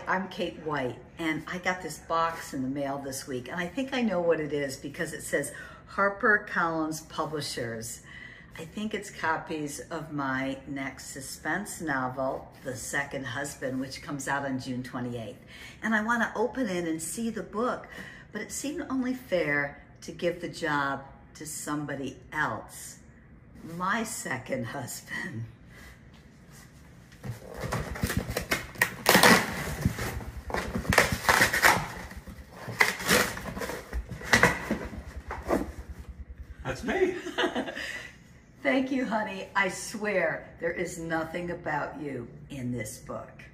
I'm Kate White, and I got this box in the mail this week, and I think I know what it is because it says HarperCollins Publishers. I think it's copies of my next suspense novel, The Second Husband, which comes out on June 28th. And I want to open it and see the book, but it seemed only fair to give the job to somebody else, my second husband. That's me. Thank you, honey. I swear there is nothing about you in this book.